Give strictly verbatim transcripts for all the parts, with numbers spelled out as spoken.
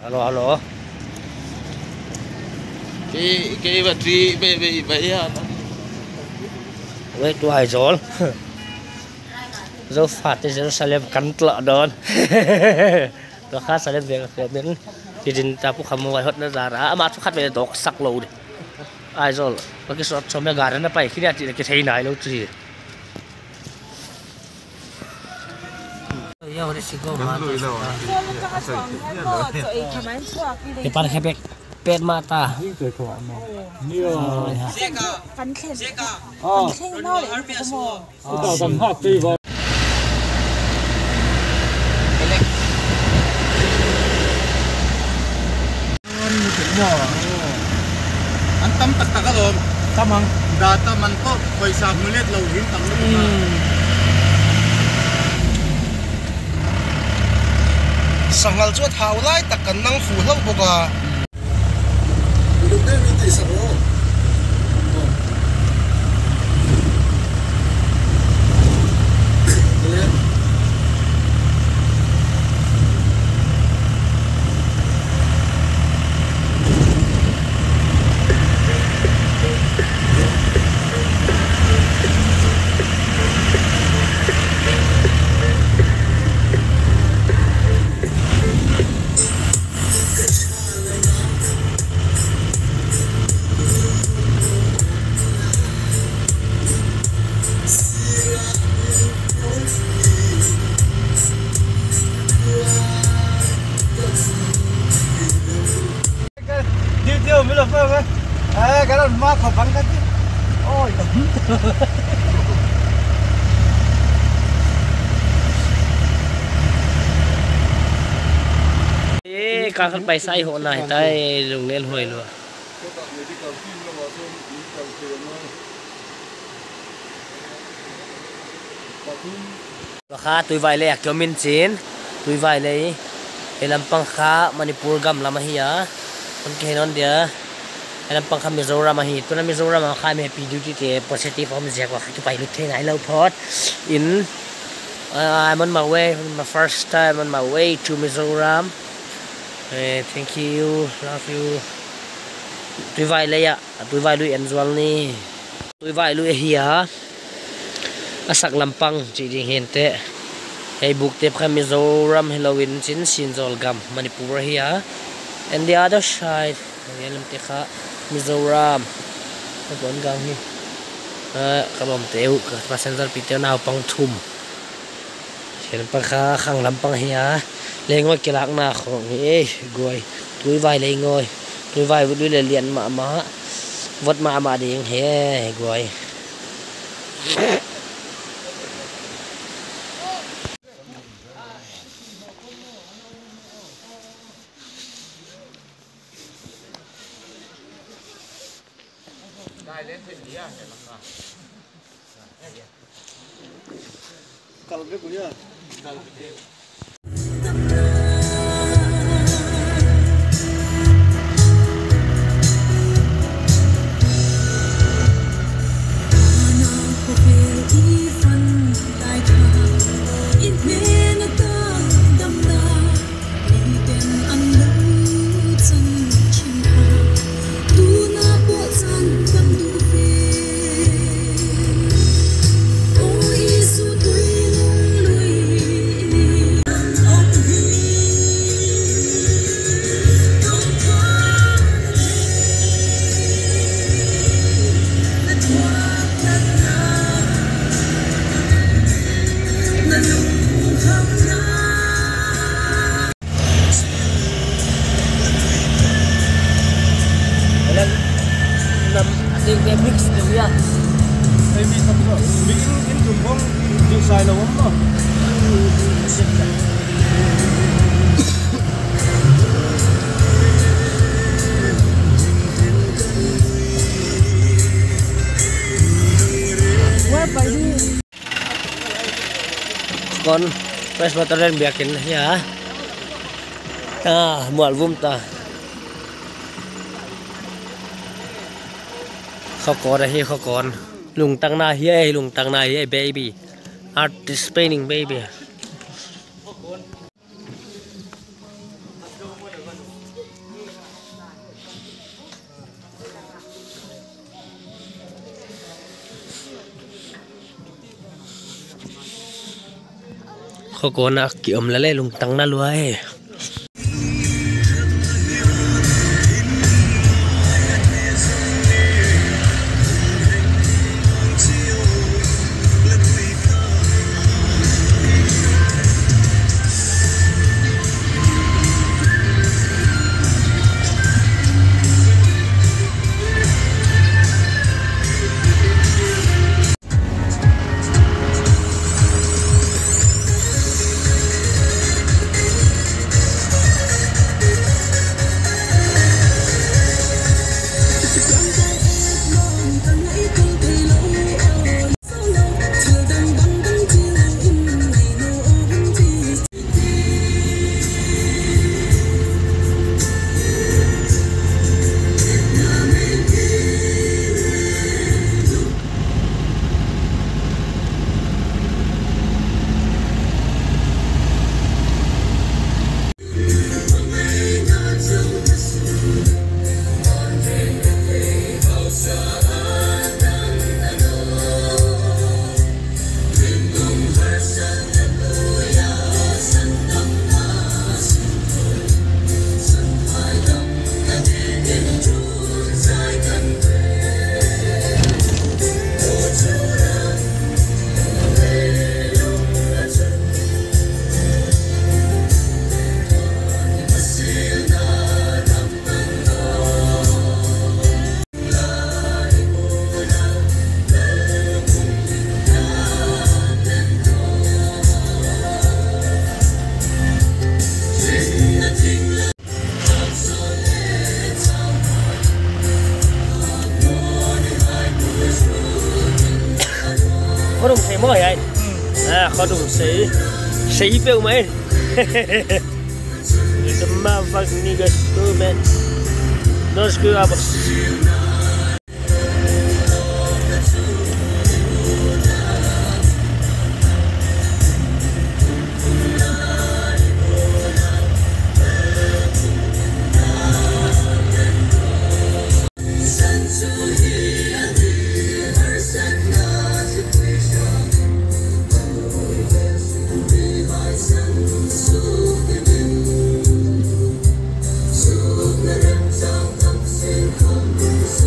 alo alo cái cái vật gì về về vậy à vậy tôi hay rồi dấu phạt thì Jerusalem cắn lợ đòn tôi khá sẽ lên việc việc miễn thì din ta cũng không ngoài hết nó ra ra mà khách về tổ sắc lâu đi ai rồi cái số số mấy gà nó phải khi nào chỉ là cái thế này lâu chỉ yêu đi xí cô mà cái pan cái bẹt bẹt mà ta Cắn khen cắn khen nó để không mò tầm hạt tùy vào anh tâm tất cả các ông tâm ăn đã tâm anh có quay sang mới lên lâu hiến tâm lúc sang al chuột hào lai tất cả năng phủ lâu bốc à được đấy mình thấy sao tiêu mới là phương ấy à, cái đó mà khó bắn cái chứ ôi ê các con bay say hộ này tay dùng lên hồi luôn và khá tôi vài lệ kiểu mình chín tôi vài lệ để làm bằng khá Manipur gam làm hi á con kia non dia làm bằng khá Mizoram hi tôi làm Mizoram mà khai happy duty thì positive hôm giờ qua cái bài lúc thế này lâu phốt in uh, I'm on my way my first time on my way to Mizoram. uh, thank you love you tôi vài lệ ạ tôi vài lui enjoy ni tôi vài lui hi á asak lampang chỉ đi hiện tại hey book tep kha Mizoram Halloween chin Sinjol gam Manipur here and the other side yelam te kha Mizoram kon gang hi a kalom teu ka passenger piteu naw pang thum chen pa kha khang lampang hi le ngoi kilak na khong hi goi tui vai le ngoi tui vai vui le lian ma ma vot ma ma ding he goi kalau dia punya cái mix được ya maybe some mix into one design of one con fresh water lên biakin ya ah mual vum ta khó có đây khó còn lùng tăng na here lùng tăng na here baby art is painting baby khó có na kiệm là lẽ lùng tăng na luai có đồng xí mới vậy à có đồng xí xí biểu mấy the motherfucking niggas screw man no screw up Hãy subscribe cho kênh Ghiền Mì Gõ để không bỏ lỡ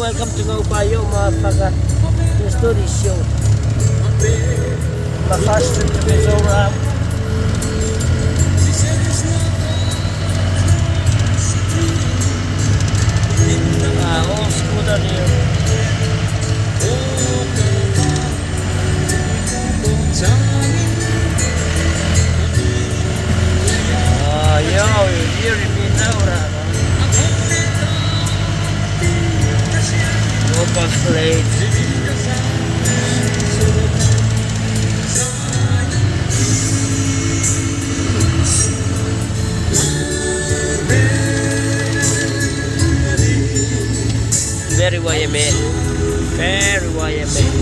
welcome to Ngaupayo mga story show. The first trip to Mizoram. Ah, old scooter here. Ah, yo, here in Mizoram. Open plate. Very Y M A. Very Y M A.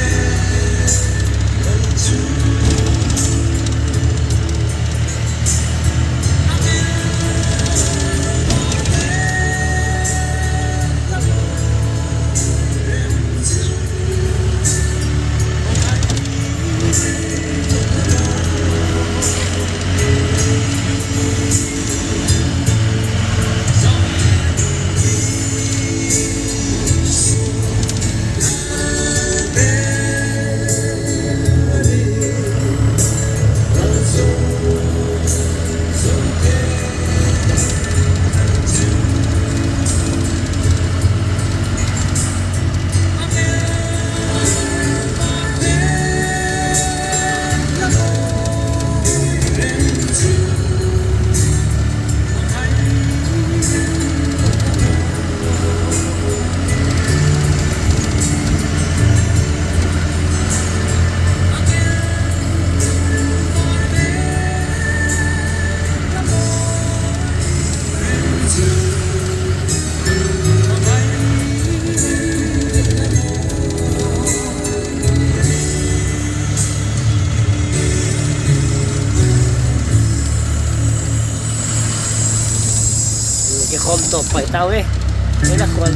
Không tổ phải tao ấy, đấy là còn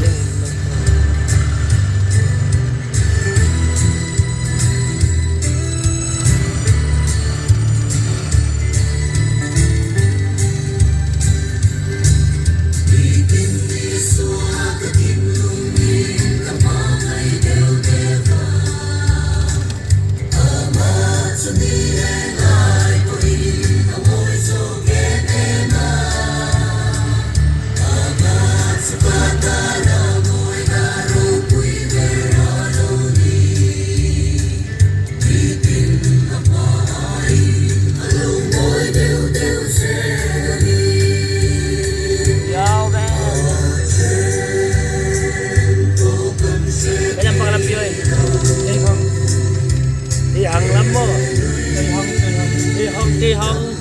đi không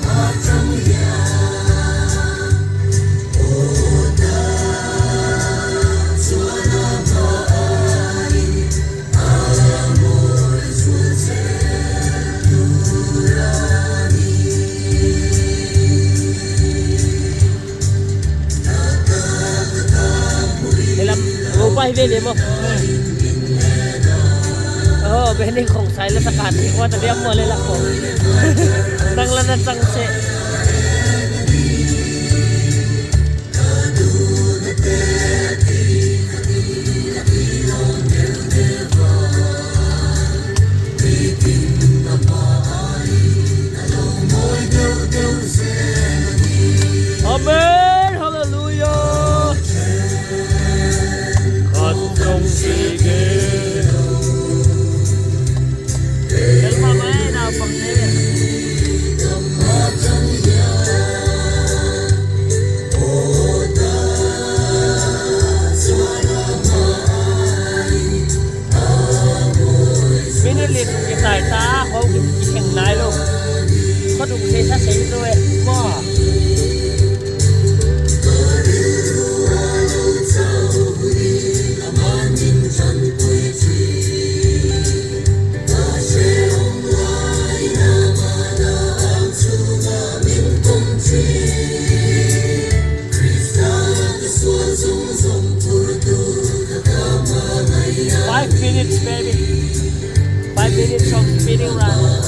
để làm ngủ bay về điểm không oh bening kong sai la sakat ko ta diam mo le la ko tang la na tang se amen hallelujah con không sige tài ta không chỉ hàng này luôn có đủ xe sát xịn rồi wow five minutes baby five minutes of spinning around.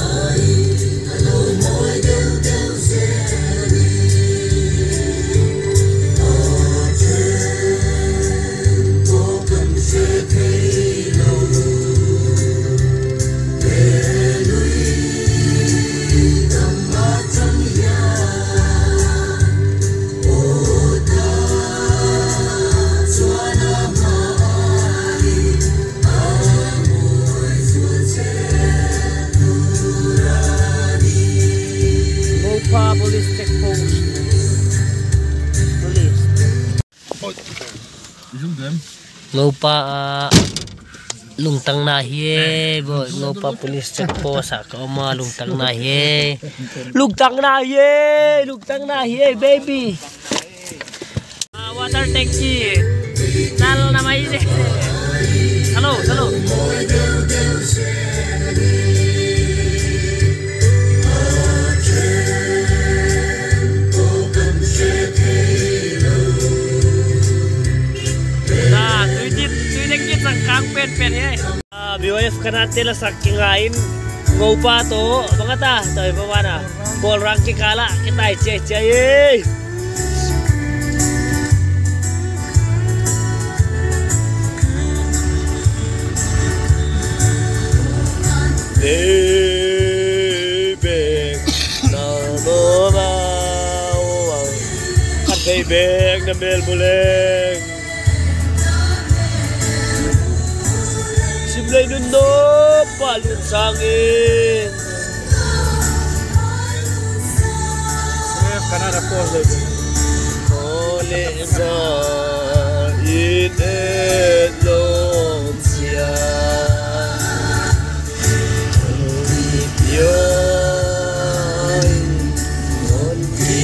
ngau pa lungtang na hiye boy ngau pa police check post sa ka ma lungtang na hiye lungtang na hiye lungtang na hiye baby water taxi chal na mai je hello hello kang pen pen ye ah B Y F kanate la saking lain ngau pa to mga ta toy pa mana bol rang ki kala kita che che ye baby na mo ba kan baby na mel buleng Simlay nundo palun sangin Chef Canada Post Ole za it et long sia Pion on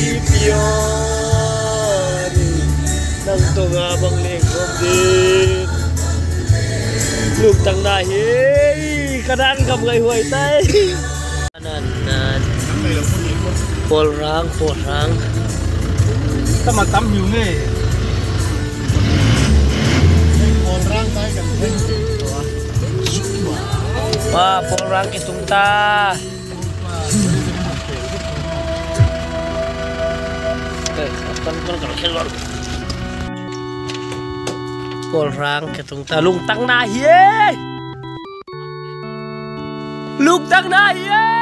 pion nang tunga bang lengkong din lungtang na hi kadang kam gai huai tai nan nan pol rang pol rang Tama tam hiu nge Pol rang tay kan wah pol rang kitung ta eh kan kan kan kelor pol rang kitung ta lungtang na hi lungtang na hi